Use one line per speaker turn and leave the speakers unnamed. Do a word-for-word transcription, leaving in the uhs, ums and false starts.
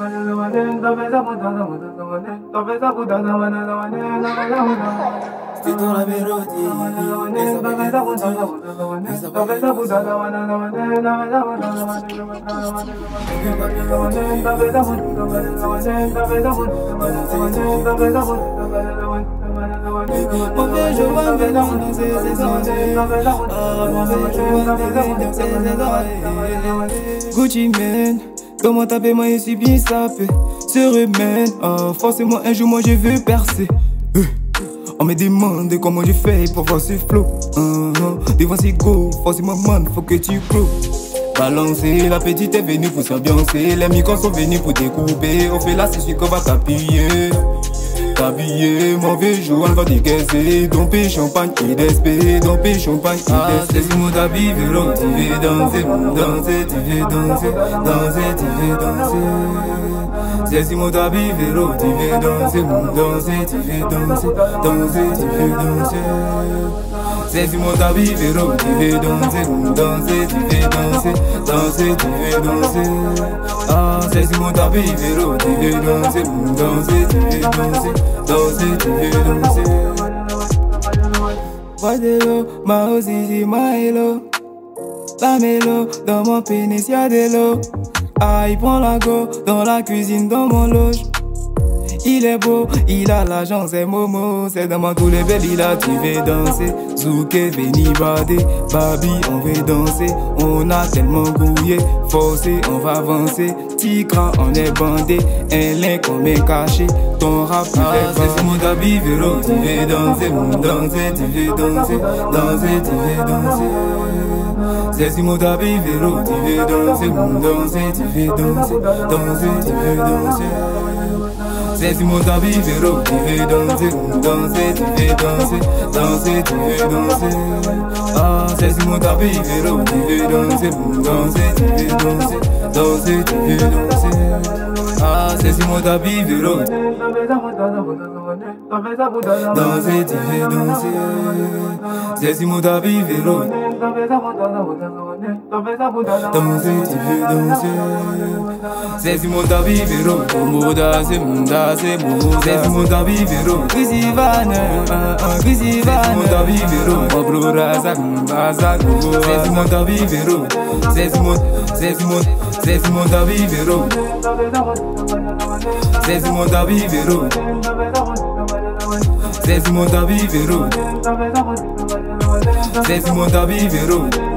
C'est dans la mélodie, mauvais jour venir dans ses oreilles. Ah, mauvais jour venir dans ses oreilles. Gucci Mane, comment taper moi je suis bien sapé. Se remène, ah, forcément un jour moi je veux percer. On me demande comment je fais pour voir ce flow. uh -huh. Devant c'est go, forcément man, faut que tu crois. Balancer, la petite est venue pour s'ambiancer. Les micros sont venus pour découper. On fait là, c'est celui qu'on va t'appuyer. T'habiller, mauvais jour, on va dégainer. Domper champagne et d'espérer, domper champagne et d'espérer. Ah, c'est ce mot d'habit, vélo, tu veux danser, danser, tu veux danser, danser, tu veux danser. C'est ce mot d'habit, vélo, tu veux danser, danser, tu veux danser, danser, tu veux danser. C'est ce mot d'habit, vélo, tu veux danser, danser, tu veux danser, danser, tu veux danser. Ah, c'est ce mot d'habit, vélo, tu veux danser, danser, tu veux danser, danser, tu veux danser. Guadelo, ma aussi, ma hello. La mélo, dans mon pénis y'a de l'eau. Ah, il prend la go, dans la cuisine, dans mon loge. Il est beau, il a l'argent, c'est Momo. C'est dans ma couleur, baby, là tu veux danser. Zouké, Veni, Badé, Babi, on veut danser. On a tellement gouillé, forcé, on va avancer. Tigran, on est bandé, un link, on est caché. Ton rap, ah, c'est ce mon habit, vélo. Tu veux danser, danser, tu veux danser, danser, tu veux danser. C'est si mon habit, vélo. Tu veux danser, danser, tu veux danser, danser, tu veux danser. C'est si mon habit, vélo, tu veux danser, danser, tu veux danser, danser, tu veux danser. Ah, c'est si mon habit, vélo, tu veux danser, danser, tu veux danser, danser, tu veux danser. Ah, c'est si mon habit, vélo, danser, tu veux danser. C'est si mon habit, vélo, danser, tu veux danser. C'est si mon habit, vélo, moda, c'est moda. C'est mon habit, vélo. Grisivane, Grisivane. C'est mon habit, vélo. Mabro Razak, Razak. C'est mon habit, vélo. C'est mon, c'est mon, c'est mon habit, vélo. C'est mon habit, vélo. C'est mon habit, vélo. C'est mon habit, vélo.